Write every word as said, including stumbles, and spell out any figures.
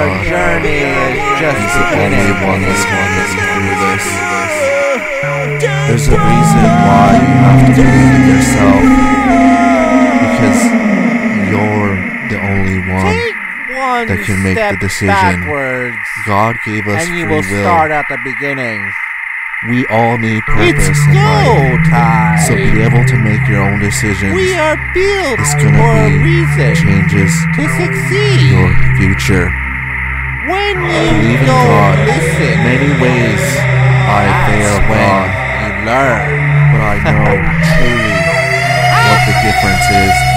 Your journey is just He's the only beginning. one that's going to get you through this. There's a reason why you have to believe in yourself, because you're the only one Take one that can make step the decision. backwards, God gave us and you free will will. start at the beginning. We all need It's purpose in go life. time. So be able to make your own decisions. We are built It's gonna for a be reason changes to succeed. your future. When you Believe in don't God. listen, Many ways I that's fail when God, you learn. but I know truly what the difference is